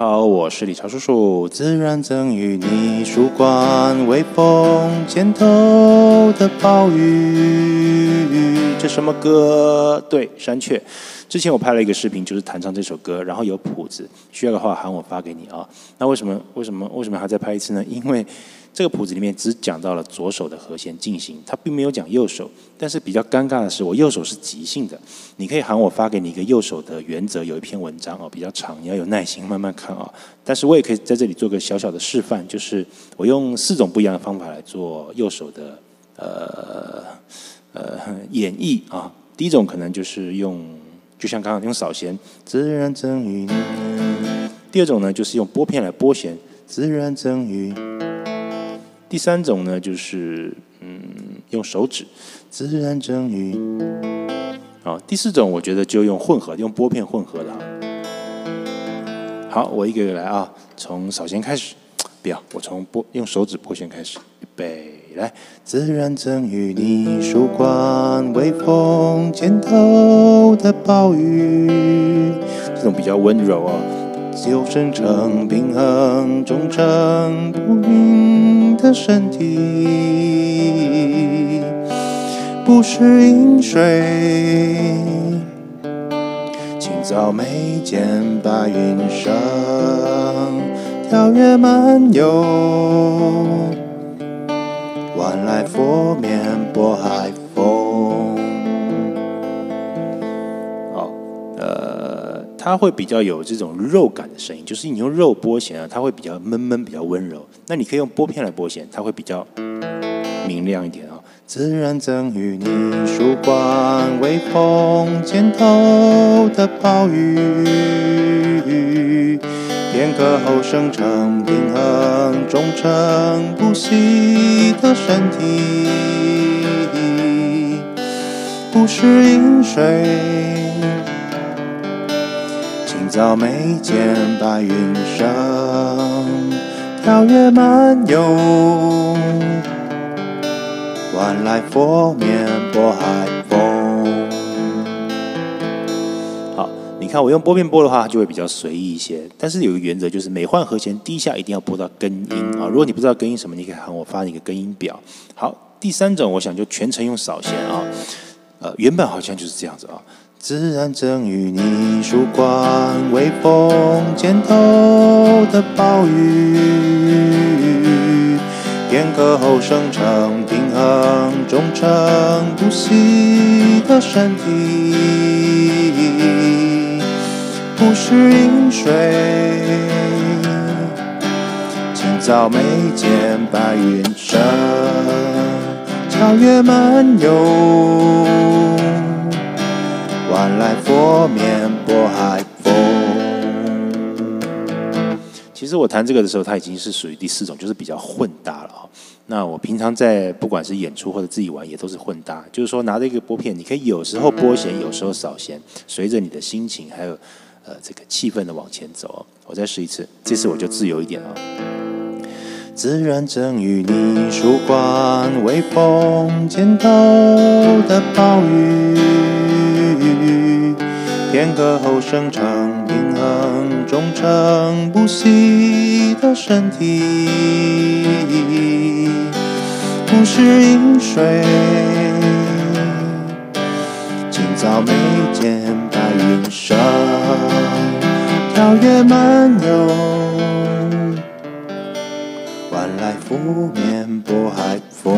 好，我是理查叔叔。自然赠予你曙光，微风肩头的暴雨。这什么歌？对，山雀。之前我拍了一个视频，就是弹唱这首歌，然后有谱子，需要的话喊我发给你啊。那为什么还再拍一次呢？因为这个谱子里面只讲到了左手的和弦进行，它并没有讲右手。但是比较尴尬的是，我右手是即兴的。你可以喊我发给你一个右手的原则，有一篇文章哦，比较长，你要有耐心慢慢看啊。但是我也可以在这里做个小小的示范，就是我用4种不一样的方法来做右手的演绎啊。第一种可能就是就像刚刚用扫弦，自然赠予你。第二种呢，就是用拨片来拨弦，自然赠予。第三种呢，就是用手指，自然赠予。好，第四种我觉得就用拨片混合的。好，我一个个来啊，从扫弦开始，不要，我从用手指拨弦开始，预备。来，自然赠予你曙光，微风肩头的暴雨。这种比较温柔哦。有生成平衡忠诚不渝的身体，不是饮水，清早眉间白云生，跳跃漫游。晚来佛面拨海风。好，它会比较有这种肉感的声音，就是你用肉拨弦啊，它会比较闷，比较温柔。那你可以用拨片来拨弦，它会比较明亮一点啊。自然赠予你曙光，微风肩头的暴雨。片刻后生成平衡忠诚不息的身体，不是饮水，清早眉间白云生，跳跃漫游。晚来佛面拨海风。好，你看我用拨片拨的话，就会比较随意一些。但是有一个原则，就是每换和弦，第一下一定要拨到根音啊。如果你不知道根音什么，你可以喊我发你一个根音表。好，第三种我想就全程用扫弦啊。原本好像就是这样子啊。自然赠予你曙光，微风肩头的暴雨。片刻后生成平衡忠诚不息的身体，不是饮水，清早眉间白云生，跳跃漫游。晚来佛面拨海风。其实我弹这个的时候，它已经是属于第4种，就是比较混搭了啊。那我平常在不管是演出或者自己玩，也都是混搭，就是说拿着一个拨片，你可以有时候拨弦，有时候扫弦，随着你的心情还有这个气氛的往前走。我再试一次，这次我就自由一点啊。自然赠予你曙光，微风肩头的暴雨。片刻后生成平衡忠诚不息的身体，不是饮水，清早眉间白云生，跳跃漫游。晚来拂面拨海风。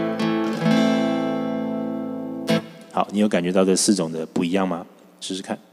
好，你有感觉到这4种的不一样吗？试试看。